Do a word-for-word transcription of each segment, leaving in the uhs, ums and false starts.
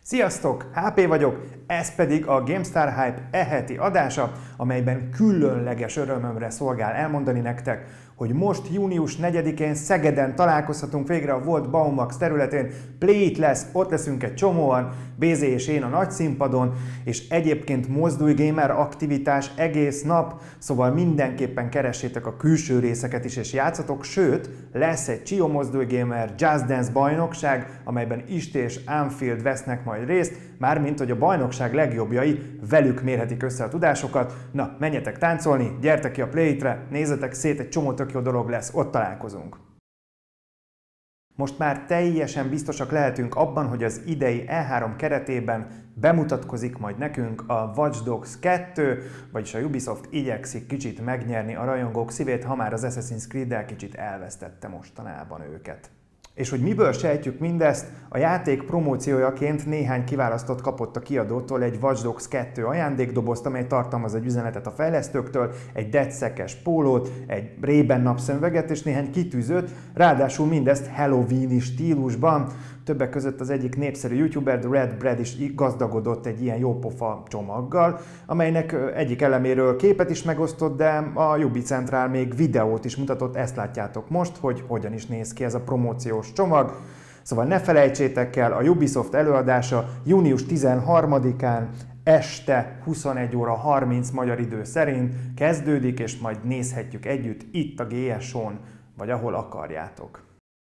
Sziasztok! há pé vagyok, ez pedig a GameStar Hype e-heti adása, amelyben különleges örömömre szolgál elmondani nektek, hogy most június negyedikén Szegeden találkozhatunk végre a Volt Baumax területén. Play It lesz, ott leszünk egy csomóan, bé zé és én a nagy színpadon, és egyébként mozdulj gamer aktivitás egész nap, szóval mindenképpen keressétek a külső részeket is és játszatok, sőt, lesz egy Csio Mozdulj Gamer Just Dance bajnokság, amelyben Isti és Anfield vesznek majd részt, mármint hogy a bajnokság legjobbjai velük mérhetik össze a tudásokat. Na, menjetek táncolni, gyertek ki a Play It-re, nézzetek szét, egy csomó tök jó dolog lesz, ott találkozunk. Most már teljesen biztosak lehetünk abban, hogy az idei E három keretében bemutatkozik majd nekünk a Watch Dogs kettő, vagyis a Ubisoft igyekszik kicsit megnyerni a rajongók szívét, ha már az Assassin's Creed-del kicsit elvesztette mostanában őket. És hogy miből sejtjük mindezt, a játék promóciójaként néhány kiválasztott kapott a kiadótól egy Watch Dogs kettő ajándékdobozt, amely tartalmaz egy üzenetet a fejlesztőktől, egy deadszekes pólót, egy Ray-Ban napszemüveget és néhány kitűzőt, ráadásul mindezt Halloween-i stílusban. Többek között az egyik népszerű youtuber, The Red Bread is gazdagodott egy ilyen jópofa csomaggal, amelynek egyik eleméről képet is megosztott, de a Ubi Central még videót is mutatott, ezt látjátok most, hogy hogyan is néz ki ez a promóciós csomag. Szóval ne felejtsétek el, a Ubisoft előadása június tizenharmadikán este huszonegy óra harminc magyar idő szerint kezdődik, és majd nézhetjük együtt itt a gé es o-n, vagy ahol akarjátok.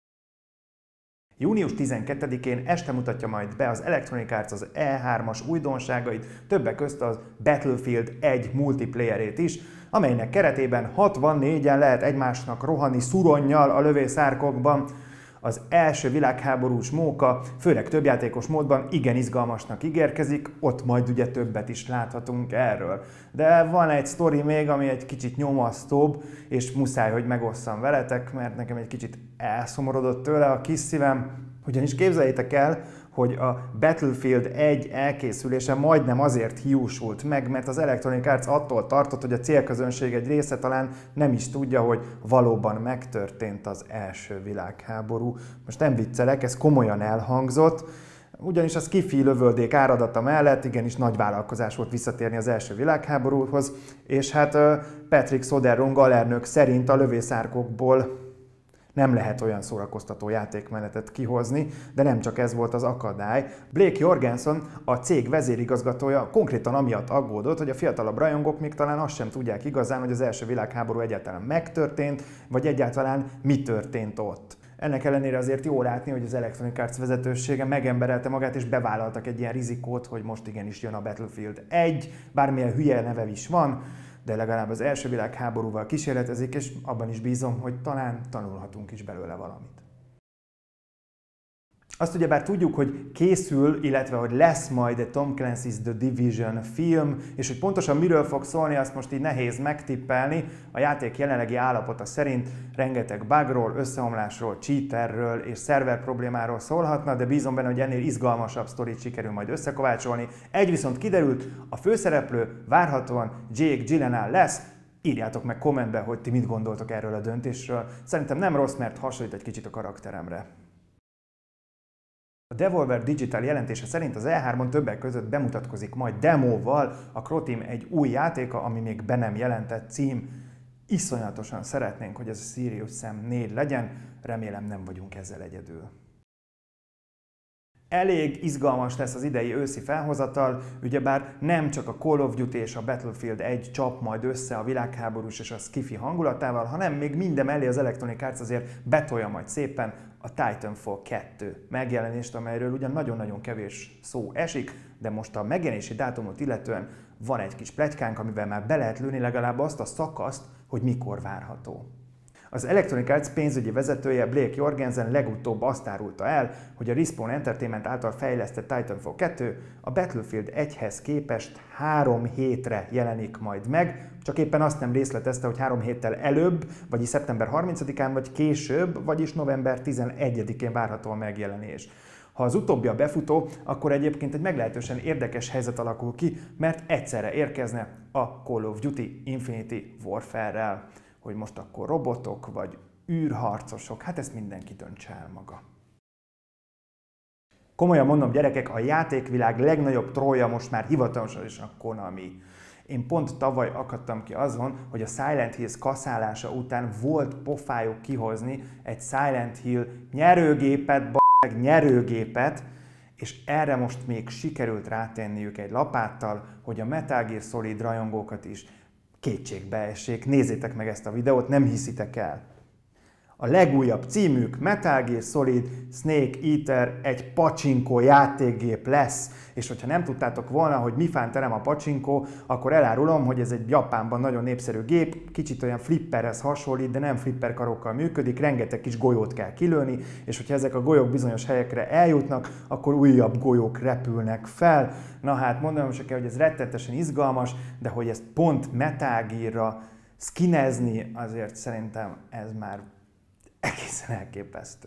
június tizenkettedikén este mutatja majd be az Electronic Arts az E hármas újdonságait, többek közt az Battlefield egy multiplayerét is, amelynek keretében hatvannégyen lehet egymásnak rohanni szuronnyal a lövészárkokban. Az első világháborús móka, főleg többjátékos módban igen izgalmasnak ígérkezik, ott majd ugye többet is láthatunk erről. De van egy sztori még, ami egy kicsit nyomasztóbb, és muszáj, hogy megosszam veletek, mert nekem egy kicsit elszomorodott tőle a kis szívem. Ugyanis képzeljétek el, hogy a Battlefield egy elkészülése majdnem azért hiúsult meg, mert az Electronic Arts attól tartott, hogy a célközönség egy része talán nem is tudja, hogy valóban megtörtént az első világháború. Most nem viccelek, ez komolyan elhangzott, ugyanis a sci-fi lövöldék áradata mellett igenis nagy vállalkozás volt visszatérni az első világháborúhoz, és hát Patrick Soderung alelnök szerint a lövészárkokból nem lehet olyan szórakoztató játékmenetet kihozni, de nem csak ez volt az akadály. Blake Jorgensen, a cég vezérigazgatója konkrétan amiatt aggódott, hogy a fiatalabb rajongók még talán azt sem tudják igazán, hogy az első világháború egyáltalán megtörtént, vagy egyáltalán mi történt ott. Ennek ellenére azért jó látni, hogy az Electronic Arts vezetősége megemberelte magát, és bevállaltak egy ilyen rizikót, hogy most igenis jön a Battlefield egy, bármilyen hülye neve is van, de legalább az első világháborúval kísérletezik, és abban is bízom, hogy talán tanulhatunk is belőle valamit. Azt ugyebár tudjuk, hogy készül, illetve hogy lesz majd egy Tom Clancy's The Division film, és hogy pontosan miről fog szólni, azt most így nehéz megtippelni. A játék jelenlegi állapota szerint rengeteg bugról, összeomlásról, cheaterről és szerver problémáról szólhatna, de bízom benne, hogy ennél izgalmasabb sztorit sikerül majd összekovácsolni. Egy viszont kiderült, a főszereplő várhatóan Jake Gyllenhaal lesz. Írjátok meg kommentbe, hogy ti mit gondoltok erről a döntésről. Szerintem nem rossz, mert hasonlít egy kicsit a karakteremre. A Devolver Digital jelentése szerint az E hármon többek között bemutatkozik majd demóval a Croteam egy új játéka, ami még be nem jelentett cím. Iszonyatosan szeretnénk, hogy ez a Serious Sam négy legyen, remélem nem vagyunk ezzel egyedül. Elég izgalmas lesz az idei őszi felhozatal, ugyebár nem csak a Call of Duty és a Battlefield egy csap majd össze a világháborús és a sci-fi hangulatával, hanem még mindemellé az Electronic Arts azért betolja majd szépen a Titanfall kettő megjelenést, amelyről ugyan nagyon-nagyon kevés szó esik, de most a megjelenési dátumot illetően van egy kis pletykánk, amivel már be lehet lőni legalább azt a szakaszt, hogy mikor várható. Az Electronic Arts pénzügyi vezetője Blake Jorgensen legutóbb azt árulta el, hogy a Respawn Entertainment által fejlesztett Titanfall kettő a Battlefield egyhez képest három hétre jelenik majd meg, csak éppen azt nem részletezte, hogy három héttel előbb, vagyis szeptember harmincadikán, vagy később, vagyis november tizenegyedikén várható a megjelenés. Ha az utóbbi a befutó, akkor egyébként egy meglehetősen érdekes helyzet alakul ki, mert egyszerre érkezne a Call of Duty Infinity Warfare-rel. Hogy most akkor robotok, vagy űrharcosok, hát ezt mindenki döntse el maga. Komolyan mondom, gyerekek, a játékvilág legnagyobb trollja most már hivatalosan is a Konami. Én pont tavaly akadtam ki azon, hogy a Silent Hills kaszálása után volt pofájuk kihozni egy Silent Hill nyerőgépet, b***meg nyerőgépet, és erre most még sikerült rátenniük egy lapáttal, hogy a Metal Gear Solid rajongókat is kétségbe essék. Nézzétek meg ezt a videót, nem hiszitek el. A legújabb címük Metal Gear Solid Snake Eater egy pacsinkó játékgép lesz, és hogyha nem tudtátok volna, hogy mi fán terem a pacsinkó, akkor elárulom, hogy ez egy Japánban nagyon népszerű gép, kicsit olyan flipperhez hasonlít, de nem flipper karokkal működik, rengeteg kis golyót kell kilőni, és hogyha ezek a golyók bizonyos helyekre eljutnak, akkor újabb golyók repülnek fel. Na hát mondanom se kell, hogy ez rettetesen izgalmas, de hogy ezt pont Metal Gearra skinezni, azért szerintem ez már egészen elképesztő.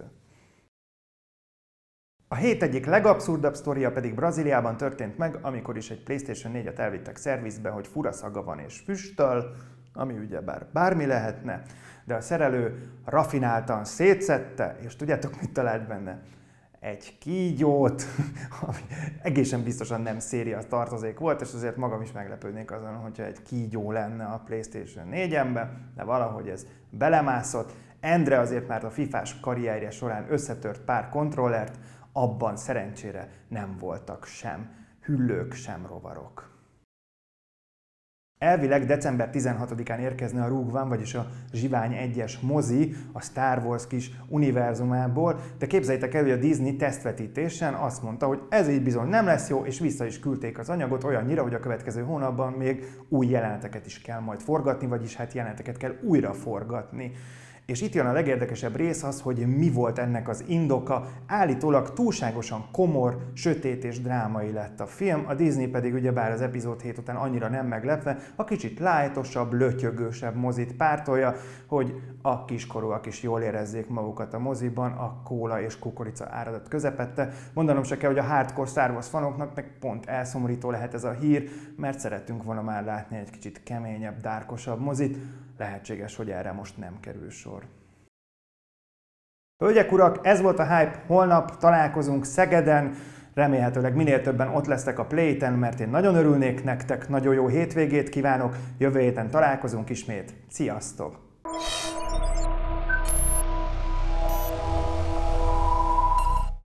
A hét egyik legabszurdabb sztoria pedig Brazíliában történt meg, amikor is egy PlayStation négyet elvittek szervizbe, hogy fura szaga van és füstöl, ami ugyebár bármi lehetne, de a szerelő rafináltan szétszedte, és tudjátok, mit talált benne? Egy kígyót, ami egészen biztosan nem széria tartozék volt, és azért magam is meglepődnék azon, hogyha egy kígyó lenne a PlayStation négyembe, de valahogy ez belemászott. Endre azért már a fifás karrierje során összetört pár kontrollert, abban szerencsére nem voltak sem hüllők, sem rovarok. Elvileg december tizenhatodikán érkezne a Rogue One, vagyis a Zsivány egyes mozi a Star Wars kis univerzumából, de képzeljétek el, hogy a Disney tesztvetítésen azt mondta, hogy ez így bizony nem lesz jó, és vissza is küldték az anyagot olyannyira, hogy a következő hónapban még új jeleneteket is kell majd forgatni, vagyis hát jeleneteket kell újra forgatni. És itt jön a legérdekesebb rész az, hogy mi volt ennek az indoka. Állítólag túlságosan komor, sötét és drámai lett a film, a Disney pedig ugyebár az epizód hét után annyira nem meglepve, a kicsit lightosabb, lötyögősebb mozit pártolja, hogy a kiskorúak is jól érezzék magukat a moziban, a kóla és kukorica áradat közepette. Mondanom se kell, hogy a hardcore Star Wars fanoknak meg pont elszomorító lehet ez a hír, mert szerettünk volna már látni egy kicsit keményebb, dárkosabb mozit. Lehetséges, hogy erre most nem kerül sor. Hölgyek, urak, ez volt a Hype, holnap találkozunk Szegeden, remélhetőleg minél többen ott lesztek a Playten, mert én nagyon örülnék nektek, nagyon jó hétvégét kívánok, jövő héten találkozunk ismét, sziasztok!